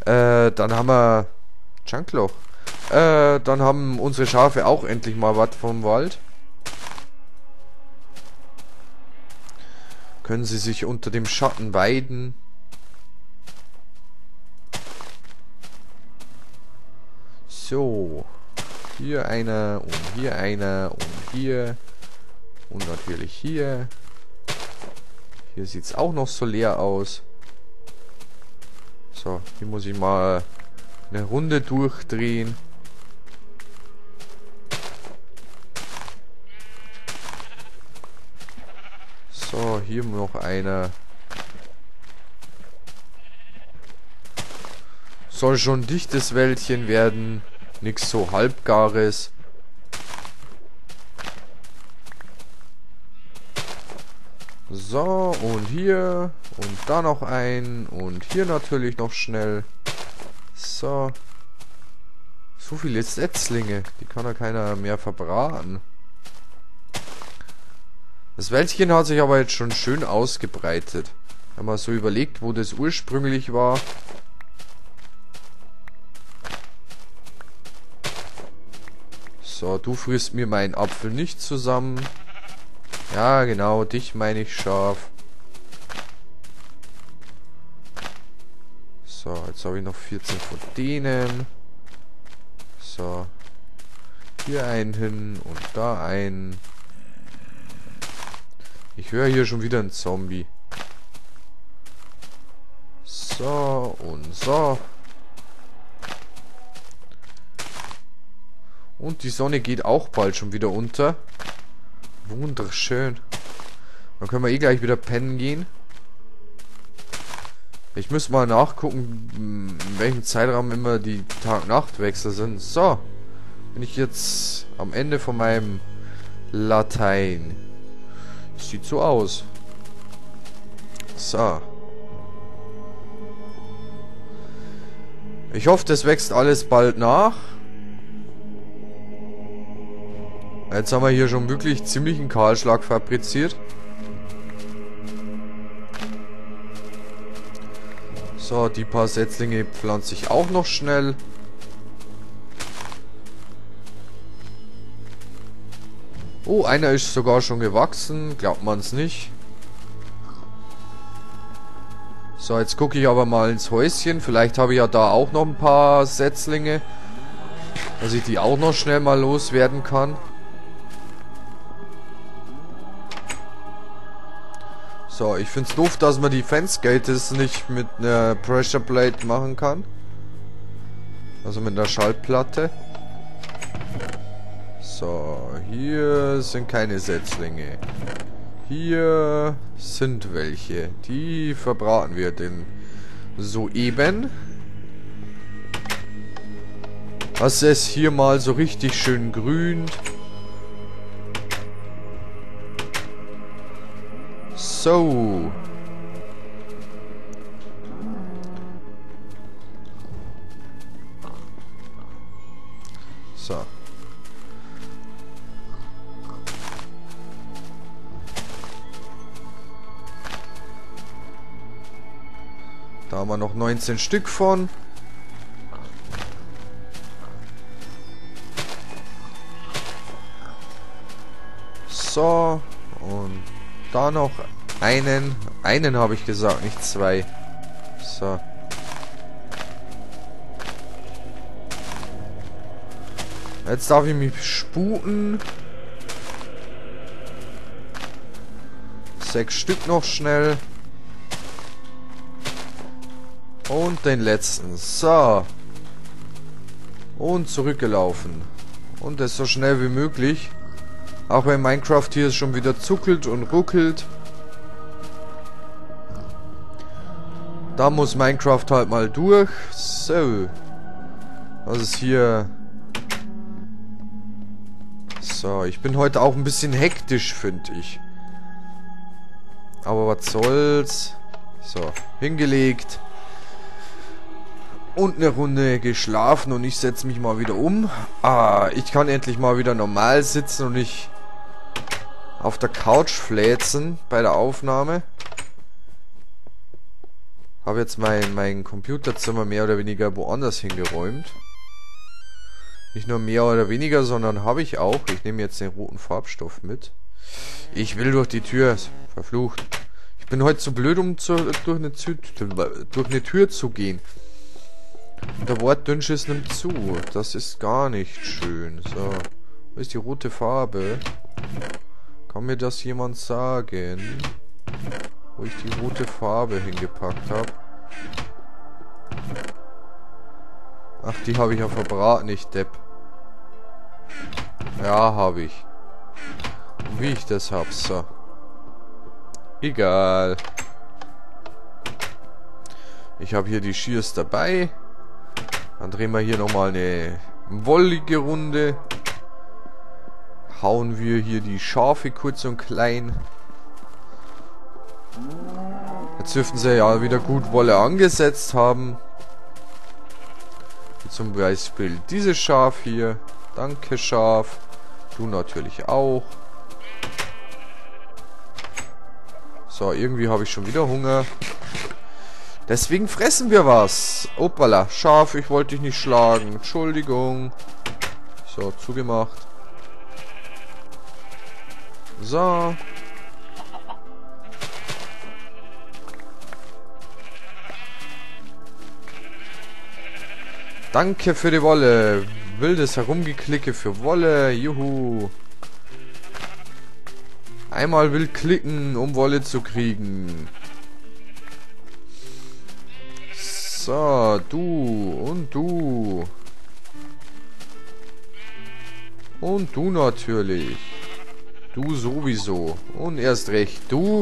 Dann haben wir... Junkloch. Dann haben unsere Schafe auch endlich mal was vom Wald. Können sie sich unter dem Schatten weiden. So. Hier einer und hier einer und hier. Und natürlich hier. Hier sieht es auch noch so leer aus. So, hier muss ich mal eine Runde durchdrehen. So, hier noch einer. Soll schon dichtes Wäldchen werden. Nix so halbgares. So, und hier. Und da noch ein. Und hier natürlich noch schnell. So. So viele Setzlinge. Die kann ja keiner mehr verbraten. Das Wäldchen hat sich aber jetzt schon schön ausgebreitet. Wenn man so überlegt, wo das ursprünglich war. So, du frisst mir meinen Apfel nicht zusammen. Ja, genau, dich meine ich scharf. So, jetzt habe ich noch 14 von denen. So. Hier einen hin und da einen. Ich höre hier schon wieder einen Zombie. So und so. Und die Sonne geht auch bald schon wieder unter. Wunderschön. Dann können wir eh gleich wieder pennen gehen. Ich muss mal nachgucken, in welchem Zeitraum immer die Tag-Nacht-Wechsel sind. So. Bin ich jetzt am Ende von meinem Latein. Sieht so aus. So. Ich hoffe, das wächst alles bald nach. Jetzt haben wir hier schon wirklich ziemlich einen Kahlschlag fabriziert. So, die paar Setzlinge pflanze ich auch noch schnell. Oh, einer ist sogar schon gewachsen. Glaubt man es nicht. So, jetzt gucke ich aber mal ins Häuschen. Vielleicht habe ich ja da auch noch ein paar Setzlinge. Dass ich die auch noch schnell mal loswerden kann. So, ich finde es doof, dass man die Fence-Gates nicht mit einer Pressure Plate machen kann. Also mit einer Schallplatte. So, hier sind keine Setzlinge. Hier sind welche. Die verbraten wir denn soeben. Dass es hier mal so richtig schön grünt. So. So. Da haben wir noch 19 Stück von. So. Und da noch einen. Einen habe ich gesagt, nicht zwei. So. Jetzt darf ich mich sputen. 6 Stück noch schnell. Und den letzten. So. Und zurückgelaufen. Und das so schnell wie möglich. Auch wenn Minecraft hier schon wieder zuckelt und ruckelt. Da muss Minecraft halt mal durch. So. Was ist hier? So, ich bin heute auch ein bisschen hektisch, finde ich. Aber was soll's. So, hingelegt. Und eine Runde geschlafen und ich setze mich mal wieder um. Ich kann endlich mal wieder normal sitzen und nicht auf der Couch fläzen bei der Aufnahme. Habe jetzt mein Computerzimmer mehr oder weniger woanders hingeräumt. Nicht nur mehr oder weniger, sondern habe ich auch. Ich nehme jetzt den roten Farbstoff mit. Ich will durch die Tür. Verflucht. Ich bin heute zu blöd, um durch eine Tür zu gehen. Und der Wortdünnschiss nimmt zu. Das ist gar nicht schön. So. Wo ist die rote Farbe? Kann mir das jemand sagen? Wo ich die rote Farbe hingepackt habe? Ach, die habe ich ja verbraten, ich Depp. Ja, habe ich. Und wie ich das hab, so. Egal. Ich habe hier die Shears dabei. Dann drehen wir hier nochmal eine wollige Runde. Hauen wir hier die Schafe kurz und klein. Jetzt dürften sie ja wieder gut Wolle angesetzt haben. Wie zum Beispiel dieses Schaf hier. Danke, Schaf. Du natürlich auch. So, irgendwie habe ich schon wieder Hunger. Deswegen fressen wir was. Opala, Schaf, ich wollte dich nicht schlagen. Entschuldigung. So, zugemacht. So. Danke für die Wolle. Wildes Herumgeklicke für Wolle. Juhu. Einmal wild klicken, um Wolle zu kriegen. So, du und du. Und du natürlich. Du sowieso. Und erst recht du.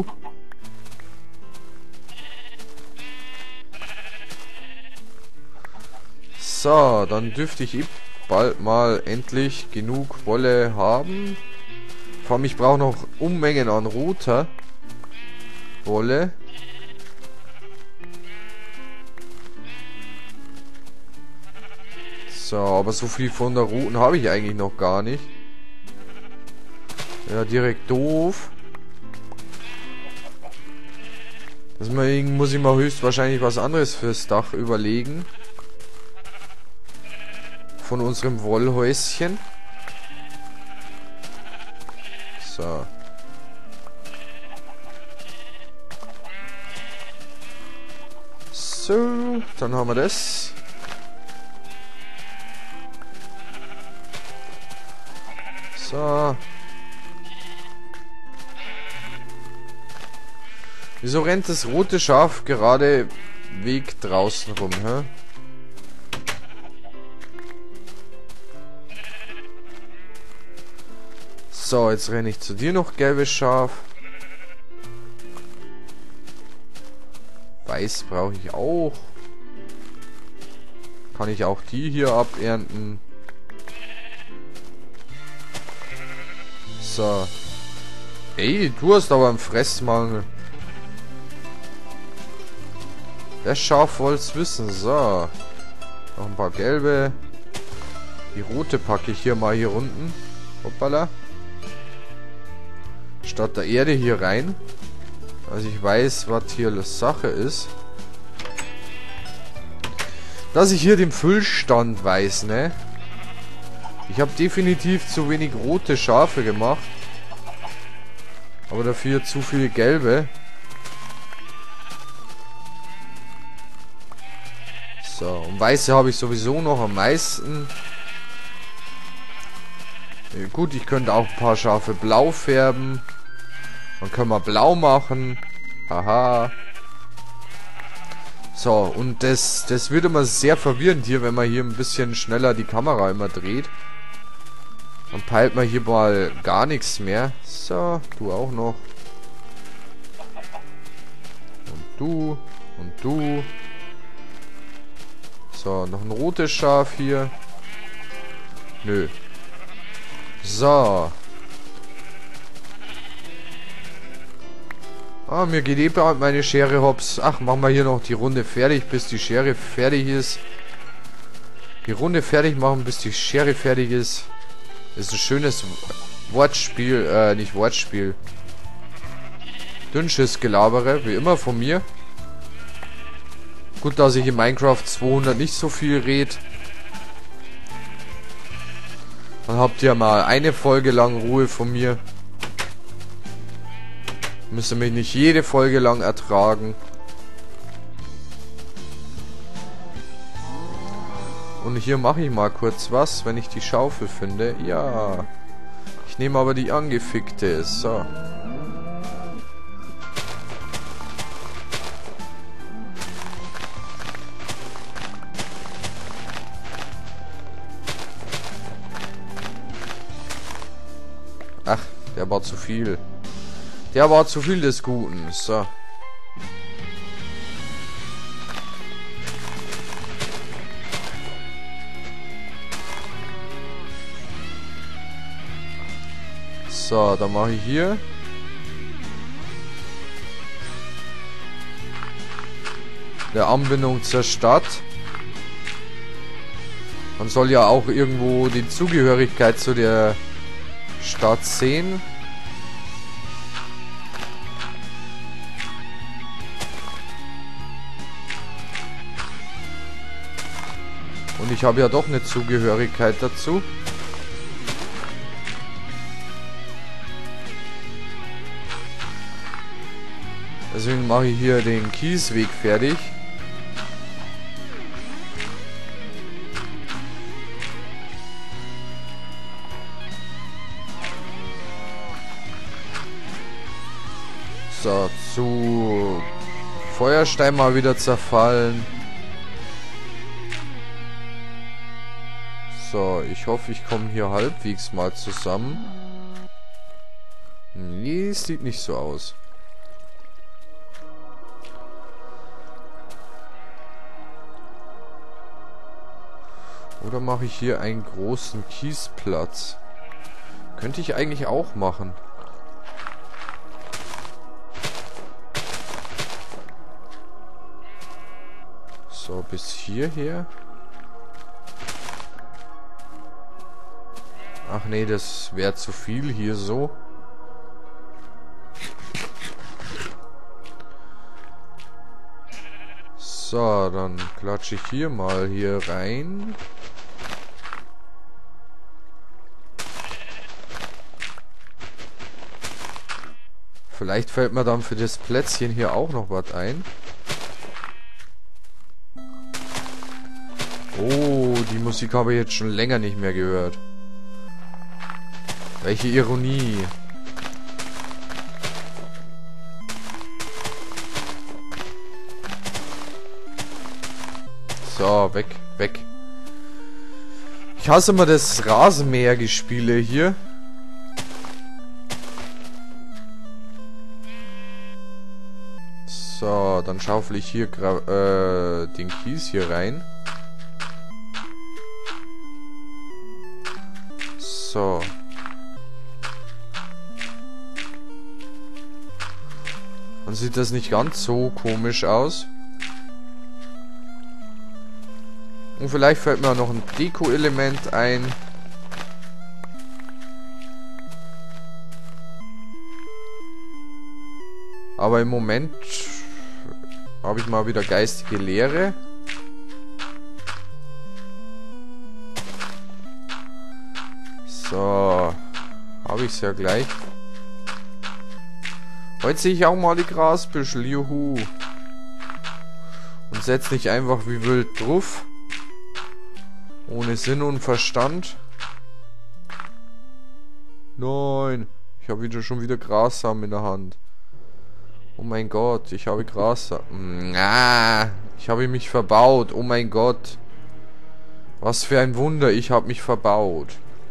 So, dann dürfte ich bald mal endlich genug Wolle haben. Vor allem, ich brauche noch Unmengen an roter Wolle. So, aber so viel von der roten habe ich eigentlich noch gar nicht. Ja, direkt doof. Deswegen muss ich mal höchstwahrscheinlich was anderes fürs Dach überlegen. Von unserem Wollhäuschen. So. So, dann haben wir das. So. Wieso rennt das rote Schaf gerade Weg draußen rum, hä? So, jetzt renne ich zu dir noch, gelbes Schaf. Weiß brauche ich auch. Kann ich auch die hier abernten. So. Ey, du hast aber einen Fressmangel. Das Schaf wollt's wissen. So. Noch ein paar gelbe. Die rote packe ich hier mal hier unten. Hoppala. Statt der Erde hier rein. Also ich weiß, was hier Sache ist. Dass ich hier den Füllstand weiß, ne? Ich habe definitiv zu wenig rote Schafe gemacht. Aber dafür zu viele gelbe. So, und weiße habe ich sowieso noch am meisten. Ja, gut, ich könnte auch ein paar Schafe blau färben. Dann können wir blau machen. Haha. So, und das wird immer sehr verwirrend hier, wenn man hier ein bisschen schneller die Kamera immer dreht. Dann peilt man hier mal gar nichts mehr. So, du auch noch. Und du. Und du. So, noch ein rotes Schaf hier. Nö. So. Ah, mir geht eh bald meine Schere hops. Ach, machen wir hier noch die Runde fertig, bis die Schere fertig ist. Die Runde fertig machen, bis die Schere fertig ist. Ist ein schönes Wortspiel, nicht Wortspiel. Dünnschiss-Gelabere, wie immer von mir. Gut, dass ich in Minecraft 200 nicht so viel rede. Dann habt ihr mal eine Folge lang Ruhe von mir. Müsst ihr mich nicht jede Folge lang ertragen. Und hier mache ich mal kurz was, wenn ich die Schaufel finde. Ja. Ich nehme aber die angefickte. So. Ach, der war zu viel. Der war zu viel des Guten. So. So, dann mache ich hier. Der Anbindung zur Stadt. Man soll ja auch irgendwo die Zugehörigkeit zu der Stadt sehen. Und ich habe ja doch eine Zugehörigkeit dazu. Deswegen mache ich hier den Kiesweg fertig. So, zu Feuerstein mal wieder zerfallen. So, ich hoffe, ich komme hier halbwegs mal zusammen. Nee, es sieht nicht so aus. Oder mache ich hier einen großen Kiesplatz? Könnte ich eigentlich auch machen. So, bis hierher. Ach nee, das wäre zu viel hier so. So, dann klatsche ich hier mal hier rein. Vielleicht fällt mir dann für das Plätzchen hier auch noch was ein. Oh, die Musik habe ich jetzt schon länger nicht mehr gehört. Welche Ironie. So, weg, weg. Ich hasse immer das Rasenmäher-Gespiele hier. So, dann schaufel ich hier den Kies hier rein. So. Dann sieht das nicht ganz so komisch aus. Und vielleicht fällt mir noch ein Deko-Element ein. Aber im Moment habe ich mal wieder geistige Leere. So. Habe ich es ja gleich. Heute sehe ich auch mal die Grasbüschel. Juhu. Und setze nicht einfach wie wild drauf. Ohne Sinn und Verstand. Nein. Ich habe schon wieder Grassamen in der Hand. Oh mein Gott, ich habe Grassamen. Ich habe mich verbaut. Oh mein Gott. Was für ein Wunder, ich habe mich verbaut.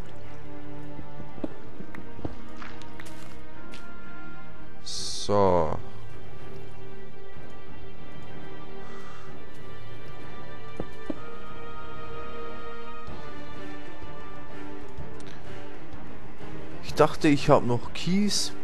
So. Ich dachte, ich habe noch Kies.